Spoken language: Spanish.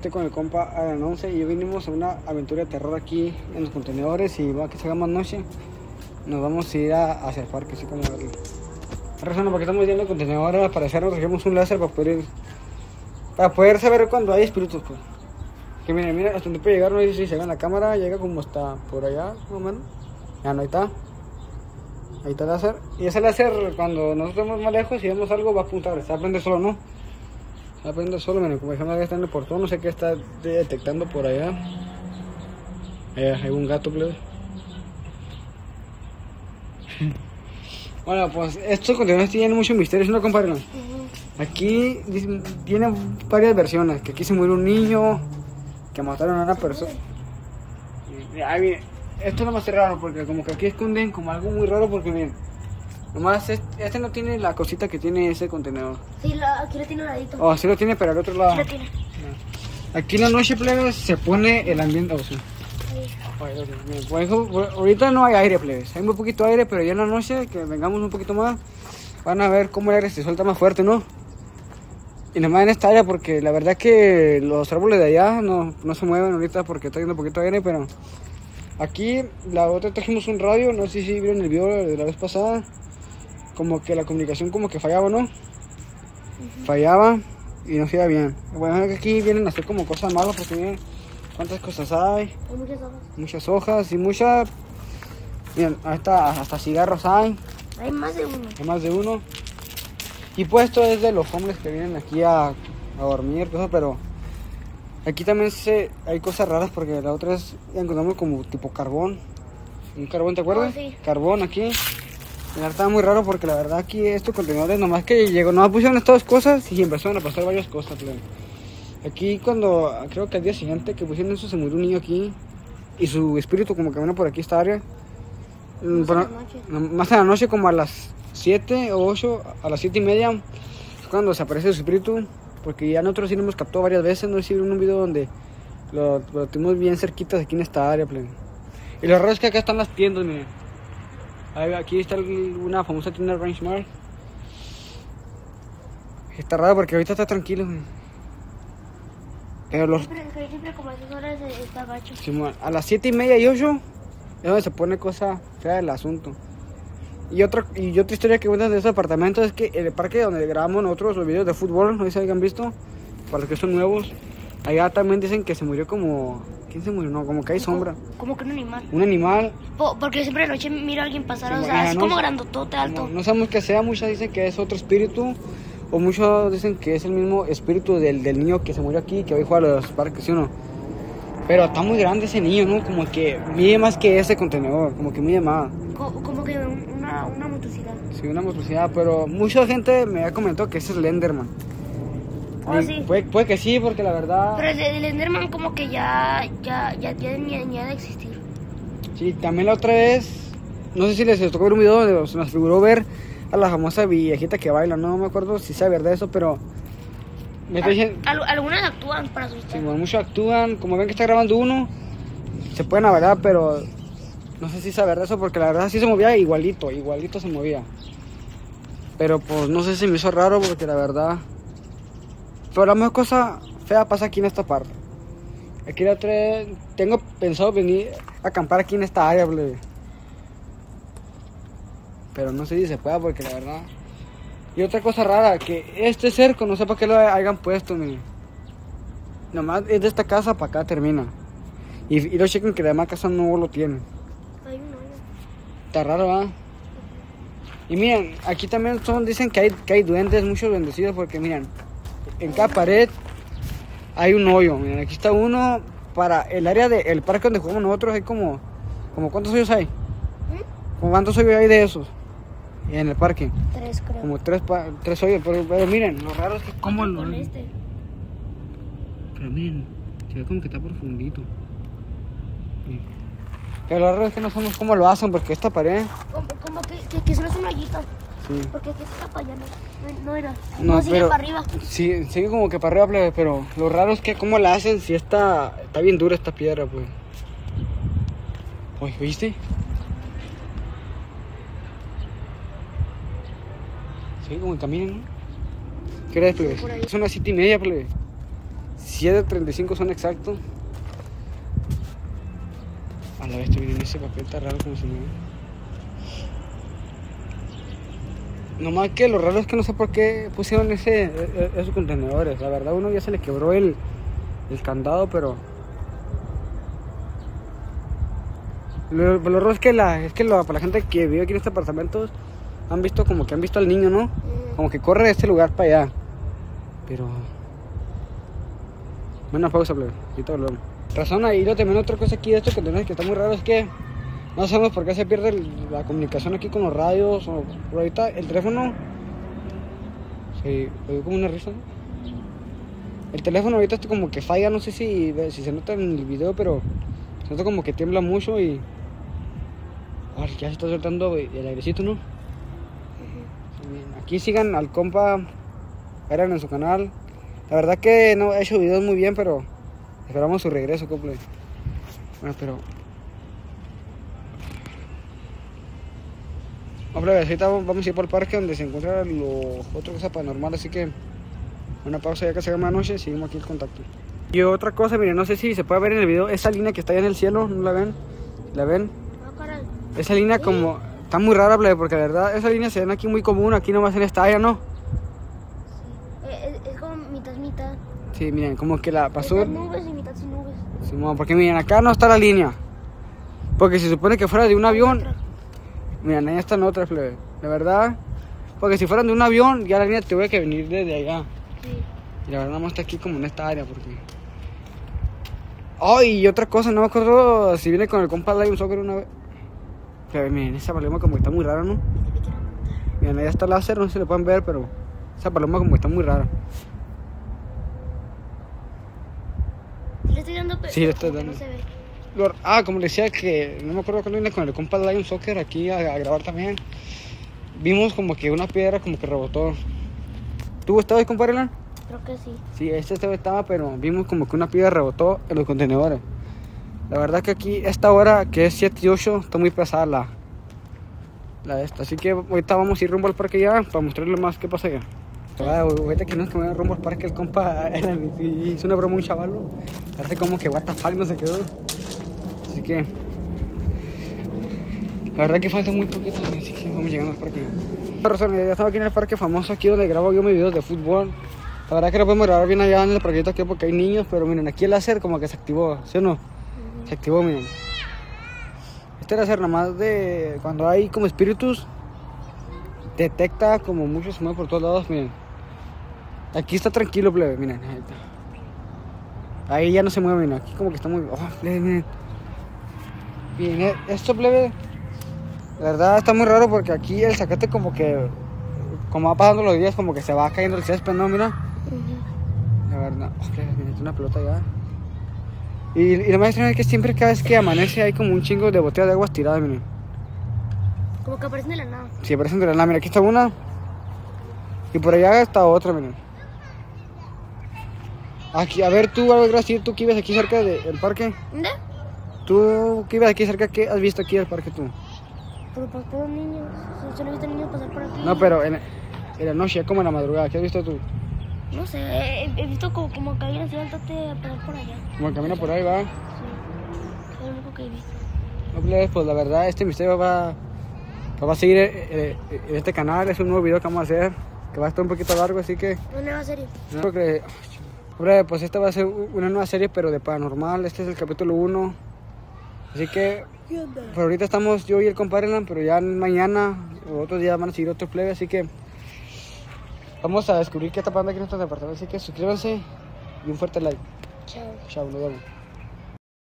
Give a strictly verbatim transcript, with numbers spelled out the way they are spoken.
estoy con el compa Alan once y hoy vinimos a una aventura de terror aquí en los contenedores y va que se haga más noche. Nos vamos a ir a, hacia el parque, así como aquí. Razón, porque estamos yendo a contenedores, al parecer nos trajimos un láser para poder ir, para poder saber cuando hay espíritus, pues. Que miren, miren, hasta donde puede llegar, no sé si se ve en la cámara, llega como hasta por allá, más o menos. Ya no, ahí está. Ahí está el láser. Y ese láser, cuando nosotros estamos más lejos y vemos algo, va a apuntar. Se va a prender solo, ¿no? Se va a prender solo, miren, como ejemplo, está en el portón, no sé qué está detectando por allá. Eh, hay un gato, plebe. Bueno, pues estos contenedores tienen mucho misterio, ¿no, compadre? Uh-huh. Aquí tienen varias versiones, que aquí se murió un niño, que mataron a una persona. Ay, miren, esto es lo más raro, porque como que aquí esconden como algo muy raro, porque miren, nomás este, este no tiene la cosita que tiene ese contenedor. Sí, la, aquí lo tiene un ladito. Oh, sí lo tiene, pero al otro lado. Sí lo tiene. Aquí en la noche, plebes, se pone el ambiente, oh, sí. Ahorita no hay aire, plebes, hay muy poquito aire, pero ya en la noche que vengamos un poquito más van a ver cómo el aire se suelta más fuerte, ¿no? Y nomás en esta área, porque la verdad que los árboles de allá no, no se mueven ahorita porque está yendo un poquito de aire, pero aquí la otra trajimos un radio, no sé si vieron el video de la vez pasada, como que la comunicación como que fallaba, ¿no? Uh-huh. Fallaba y no se iba bien. Bueno, aquí vienen a hacer como cosas malas porque miren cuántas cosas hay. Hay muchas hojas. Muchas hojas y muchas. Miren, hasta, hasta cigarros hay. Hay más de uno. Hay más de uno. Y pues esto es de los hombres que vienen aquí a, a dormir, cosas, pero aquí también se, hay cosas raras porque la otra vez encontramos como tipo carbón. Un carbón, ¿te acuerdas? Oh, sí. Carbón aquí. Y la estaba muy raro porque la verdad aquí estos contenedores nomás que llegó, nomás pusieron estas cosas y empezaron a pasar varias cosas. Pero aquí cuando, creo que al día siguiente que pusieron eso se murió un niño aquí y su espíritu como que vino por aquí esta área. Más, bueno, en la noche. Más en la noche, como a las siete o ocho, a las siete y media, es cuando desaparece su espíritu, porque ya nosotros sí lo hemos captado varias veces, no sé si vieron un video donde lo, lo tuvimos bien cerquitas aquí en esta área, pleno. Y lo raro es que acá están las tiendas, miren. Ahí, aquí está una famosa tienda Range Mart. Está raro porque ahorita está tranquilo, miren. Pero los... Siempre, siempre como a esas horas está gacho. Sí, a las siete y media y ocho es donde se pone cosa fea del asunto. Y otra, y otra historia que cuentan de ese apartamento es que el parque donde grabamos nosotros los videos de fútbol, no sé si hayan visto, para los que son nuevos, allá también dicen que se murió como... ¿Quién se murió? No, como que hay sombra. Como, como que un animal. Un animal. Po, porque siempre de noche miro a alguien pasar, Sí, o sea, así no, como no, grandotote, alto. No, no sabemos qué sea, muchas dicen que es otro espíritu, o muchos dicen que es el mismo espíritu del, del niño que se murió aquí, que hoy juega a los parques, ¿sí o no? Pero está muy grande ese niño, ¿no? Como que mide más que ese contenedor, como que mide más. Como, como que una, una monstruosidad. Sí, una monstruosidad, pero mucha gente me ha comentado que ese es Slenderman. Oh, Y sí. Puede, puede que sí, porque la verdad... Pero el, el Enderman como que ya, ya, ya, ya ni, ni ha de existir. Sí, también la otra vez, no sé si les tocó ver un video donde se nos figuró ver a la famosa viejita que baila, no me acuerdo si sea verdad eso, pero... Me estoy diciendo... Al, algunas actúan para asustar. Sí, bueno, muchos actúan, como ven que está grabando uno, se pueden hablar, pero no sé si es verdad eso, porque la verdad sí se movía igualito, igualito se movía. Pero pues no sé si me hizo raro, porque la verdad... Pero la mejor cosa fea pasa aquí en esta parte. Aquí la otra vez, tengo pensado venir a acampar aquí en esta área, plebe. Pero no sé si se pueda, porque la verdad... Y otra cosa rara, que este cerco, no sé para qué lo hayan puesto, miren. Nomás es de esta casa para acá termina. Y, y lo chequen que la demás casa no lo tienen. Hay uno, Está raro, ¿verdad? Y miren, aquí también son, dicen que hay, que hay duendes, muchos bendecidos, porque miren, en cada pared hay un hoyo. Miren, aquí está uno para el área del parque donde jugamos nosotros, hay como, como ¿cuántos hoyos hay? ¿Mm? ¿Como cuántos hoyos hay de esos? En el parque. Tres, creo. Como tres, pa tres hoyos, pero, pero miren, lo raro es que como lo... Con este. Pero miren, se ve como que está profundito. Sí. Pero lo raro es que no sabemos cómo lo hacen, porque esta pared... Como, como que, que, que solo es una hoyito. Sí. Porque aquí está para allá, no, no era. No, No, sigue pero... para arriba. Sí, sigue como que para arriba, plebe, pero lo raro es que cómo la hacen si está... Está bien dura esta piedra, pues. Oye, ¿viste? Sí, como que caminan, ¿no? ¿Qué hora es, plebe? Por ahí. Es una siete y media, plebe. diecisiete treinta y cinco son exactos. A la vez te viene ese papel tan raro como se mueve. Nomás que lo raro es que no sé por qué pusieron ese, esos contenedores. La verdad, uno ya se le quebró el, el candado, pero lo, lo raro es que, la, es que lo, para la gente que vive aquí en este apartamento han visto como que han visto al niño, ¿no? Como que corre de este lugar para allá. Pero buena pausa, plebe. Ahorita volvemos. Razón ahí, lo también otra cosa aquí de estos contenedores que está muy raro es que no sabemos por qué se pierde el, la comunicación aquí con los radios. O, por ahorita el teléfono se oye como una risa, ¿no? El teléfono ahorita está como que falla, no sé si, si se nota en el video, pero se nota como que tiembla mucho y oh, ya se está soltando el airecito, ¿no? Uh-huh. Aquí sigan al compa Aaron en su canal. La verdad que no ha hecho videos muy bien, pero esperamos su regreso, compa. Bueno, pero hombre, ahorita vamos a ir por el parque donde se encuentra lo otra cosa paranormal, así que una pausa ya que se llama noche, seguimos aquí el contacto. Y otra cosa, miren, no sé si se puede ver en el video, esa línea que está allá en el cielo, ¿no la ven? ¿La ven? Esa línea como está muy rara, porque la verdad esa línea se ven aquí muy común, aquí nomás en esta área, ¿no? Sí, es, es como mitad mitad. Sí, miren, como que la pasó. Mitad nubes y mitad sin nubes. Sí, porque miren, acá no está la línea, porque se supone que fuera de un avión. Miren, ahí están otras, plebe. De verdad. Porque si fueran de un avión, ya la línea tuviera que venir desde allá. Sí. Y la verdad no está aquí como en esta área, porque oh, y otra cosa, no me acuerdo si viene con el compa Lion Soccer una vez. Pero miren, esa paloma como que está muy rara, ¿no? Miren, ahí está el láser, no sé si le pueden ver, pero esa paloma como que está muy rara. ¿Le estoy dando? Sí, le estoy dando. No se ve. Ah, como les decía que no me acuerdo cuando vine con el compa Lion Soccer aquí a, a grabar también. Vimos como que una piedra como que rebotó. ¿Tú estabas ahí, compa Relan? Creo que sí. Sí, este estaba, pero vimos como que una piedra rebotó en los contenedores. La verdad que aquí, esta hora que es siete y ocho, está muy pesada la, la esta. Así que ahorita vamos a ir rumbo al parque ya para mostrarles más qué pasa allá. Ah, ahorita que no es que me voy rumbo al parque, el compa hizo una broma a un chavalo. Parece como que what the fuck no se quedó. Así que la verdad que falta muy poquito, así que vamos llegando al parque. Por razón, ya estamos aquí en el parque famoso, aquí donde grabo yo mis videos de fútbol. La verdad que lo podemos grabar bien allá en el parquito aquí porque hay niños, pero miren, aquí el láser como que se activó, ¿sí o no? Uh-huh. Se activó, miren. Este láser nada más de cuando hay como espíritus, detecta como mucho se mueve por todos lados, miren. Aquí está tranquilo, plebe, miren. Ahí ya no se mueve, miren, aquí como que está muy... Oh, plebe, miren. Miren, esto, plebe, la verdad está muy raro porque aquí el zacate como que, como va pasando los días, como que se va cayendo el césped, ¿no? Mira. Uh-huh. La verdad, oh, plebe, miren, una pelota ya. Y, y lo más extraño es que siempre cada vez que amanece hay como un chingo de botellas de aguas tiradas, miren. Como que aparecen de la nada. Sí, aparecen de la nada, mira, aquí está una. Y por allá está otra, miren. Aquí, a ver, tú, algo gracioso, tú que vives aquí cerca de, del parque. ¿Dónde? Tú que vives aquí cerca, ¿qué has visto aquí del parque tú? Pero pues todos niños, solo he visto niños pasar por aquí. No, pero en, en la noche, como en la madrugada, ¿qué has visto tú? No sé, he, he visto como, como que alguien así altate a pasar por allá. Como que camina por ahí, va. Sí, es lo único que he visto. No, pues, pues la verdad, este misterio va, va a seguir eh, eh, en este canal, es un nuevo video que vamos a hacer, que va a estar un poquito largo, así que... Una nueva serie. No creo que... Hombre, pues esta va a ser una nueva serie, pero de paranormal, este es el capítulo uno. Así que... Por ahorita estamos yo y el compadre Lan, pero ya mañana o otros días van a seguir otros plebes, así que vamos a descubrir qué está pasando aquí en nuestro departamento. Así que suscríbanse y un fuerte like. Chao. Chao, nos vemos.